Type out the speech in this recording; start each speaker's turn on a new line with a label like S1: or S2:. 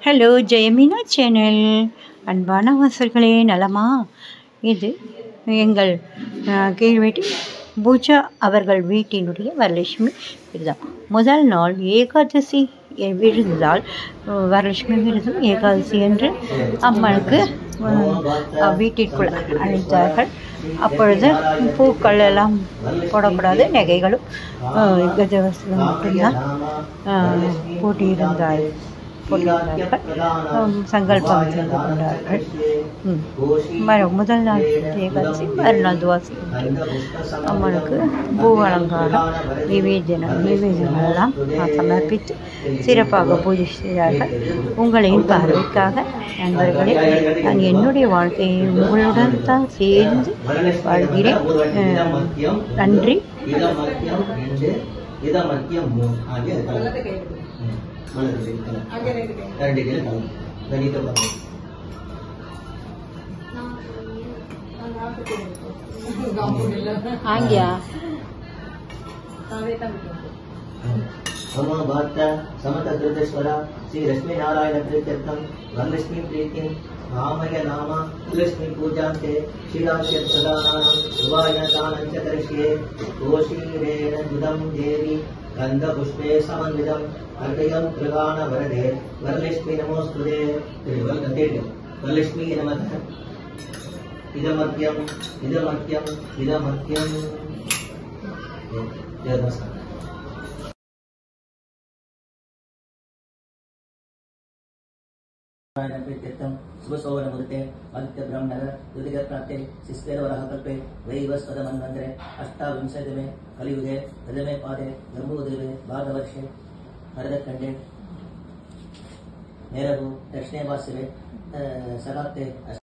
S1: Hello ஜெயமீனா channel அன்பான வாசல்களே நலமா? இது எங்கள் கீழ்வீட்டு பூஜா அவர்கள் வீட்டினுடைய வரலட்சுமி விரதம். முதல் நாள் ஏகாதசி விருந்தால் வரலட்சுமி விரதம் ஏகாதசி என்று அம்மனுக்கு வீட்டிற்குள் அழைத்தார்கள். அப்பொழுது பூக்கள் எல்லாம் போடக்கூடாது, நகைகளும் கஜவஸ்திரம் மட்டும்தான் போட்டியிருந்தார்கள். சங்கல்பம் செய்து கொண்டார்கள். முதல் நாள் ஏகாதசி, மறுநாள் துவாசி அம்மனுக்கு பூ அலங்காரம் நிவேதனெல்லாம் சமர்ப்பித்து சிறப்பாக பூஜை செய்தார்கள். உங்களின் பார்வைக்காக நண்பர்களே, நான் என்னுடைய வாழ்க்கையை உங்களுடன் தான் சேர்ந்து வாழ்கிறேன். நன்றி.
S2: समतकृतेश्वरा श्री लक्ष्मी नारायण प्रीत्यर्थम वरलक्ष्मी प्रीतिं नामय नाम लक्ष्मी पूजान्ते शीलास्य प्रदानां उभायनदानं च करिष्ये कोशीरेण जुदं देवी गन्धपुष्पे समन्वितं अर्घ्यं त्रिगान वरदे वरलक्ष्मी नमोस्तुते वरलक्ष्मी नमः इदमर्घ्यं इदमर्घ्यं इदमर्घ्यं नमस्कार। शुभसौवनमुदते आदित्य ब्रह्मणः युधिकप्राप्ते शिष्यवरहकल्पे वैवस्वतमन्वन्तरे अष्टाविंशतितमे कलियुगे प्रथमे पादे जम्बूद्वीपे भारतवर्षे भरतखण्डे मेरभू दक्षिणे वासवे शताब्दे